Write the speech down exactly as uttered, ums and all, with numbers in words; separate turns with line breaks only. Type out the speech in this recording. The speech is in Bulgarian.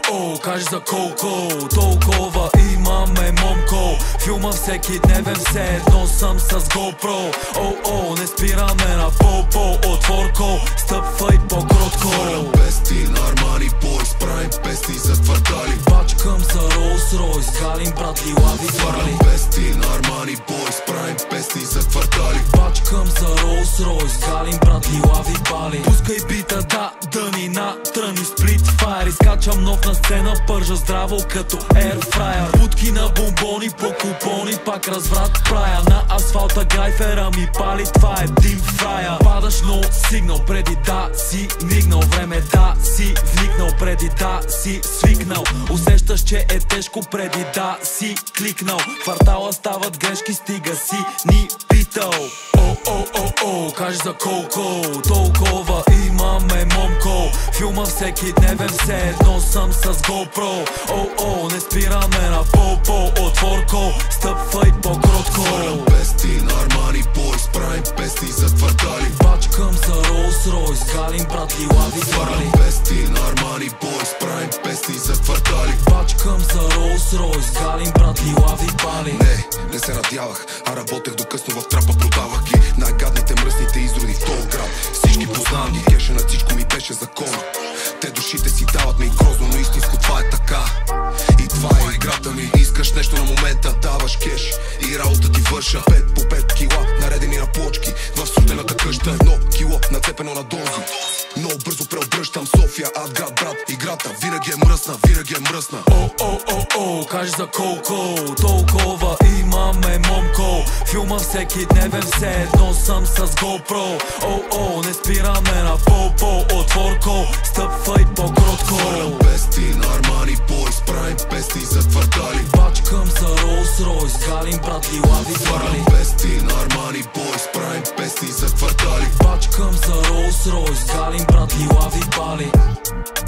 о, кажи за колко, толкова имаме, момко. Филма всеки дневен, все едно съм с GoPro. О, о, не спираме на по-по, отворко, стъпвай по-кротко.
Хвърлям пести на Армани Бойс, правим пести за квартали.
Бачкам за Rolls Royce, галим брат и лави
Хвърлям пести на Армани Бойс, правим пести за квартали.
Бачкам за Rolls Royce, галим брат и лави бали. Пускай бита, да, дъни натръни сплит файр. Изкачам нов на сцена, пържа здраво като airfryer. Будки на бомбони по купони, пак разврат правя. На асфалта гайфера ми пали, това е дим фрая. Падаш, но сигнал преди да си мигнал. Време да си вникнал преди да си свикнал. Усещаш, че е тежко преди да си кликнал. Квартала стават грешки, стига си ни питал. О, о, о, о, кажи за колко, толкова имаме, момко. Филма всеки дневен, все едно съм с GoPro. О, о, не спираме на по-по, отворко, стъпвай по-кротко.
Хвърлям пести на Армани Бойс, правим пести за квартали.
Бачкам за Rolls Royce, галим брат и лави
Хвърлям пести на Армани Бойс, правим пести за квартали.
Бачкам за Rolls Royce, галим брат и лави бали.
Не, не се надявах, а работех до късно в трапа, продавах ги. Най-гадните, мръсните изроди в този град. Всички познавам ги, кеша на всичко ми беше закон. Те душите си дават ми грозно, но истинско това е така. И това е играта ми. Искаш нещо на момента, даваш кеш и работа ти върша. Пет по пет кила, наредени на плочки в студената къща. Едно кило нацепено на дози. Много бързо преобръщам София, ад град, брат. Играта винаги е мръсна, винаги е мръсна.
О, о, о, о, кажи за колко, толкова имаме, момко. Филма всеки дневен, все едно съм с GoPro. О, о, не спираме на по-по, отворко, стъпвай по-кротко.
Хвърлям пести на Армани Бойс, правим пести за квартали.
Бачкам за Rolls Royce, галим брат и лави
Хвърлям
бали.
пести на Армани Бойс, правим пести за квартали.
Бачкам за Rolls Royce, галим брат и лави бали.